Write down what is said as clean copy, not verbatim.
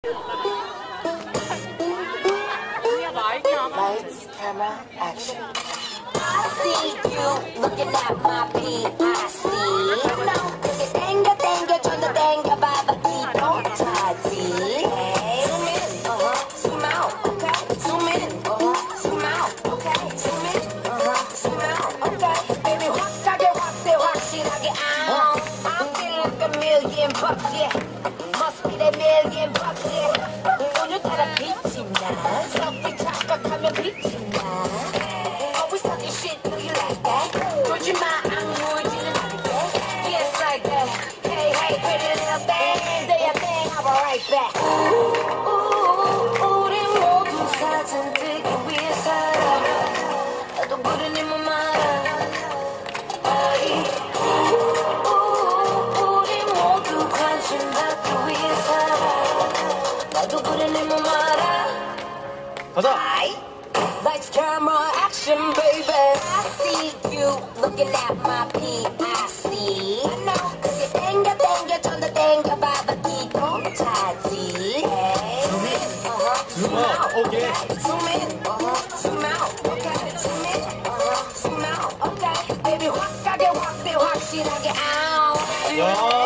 Lights, camera, action. I see you looking at my PIC. 땡겨 땡겨 존나 땡겨봐봐 이동 타지. Zoom in, zoom out, okay. Zoom in, zoom out, okay. Zoom in, zoom out, okay. Baby 확하게 확대 확실하게 out. I'm feeling like $1,000,000, yeah. Must be that $1,000,000, yeah. 오늘따라 빛이 나. something 착각하면 빛이 나. Always talking shit, do you like that? 조지 마, 안 보이지는 않게. Yes, like that. Hey, hey, pretty little thing. Do your thing, I'll be right back. 우리 모두 사진 찍기 위해 살아. 나도 그러니 뭐 말아. 우리 모두 관심 받기 위해 살아. 나도 그러니 뭐 말아. 가자. Lights, camera, action, baby. I see you looking at my PIC. I know, cause you 땡겨 존나 땡겨봐봐 이동 타지. Zoom in, zoom out, okay. Zoom in, zoom out, okay. Zoom in, zoom out, okay. Baby 확하게 확대 확실하게 out. 야.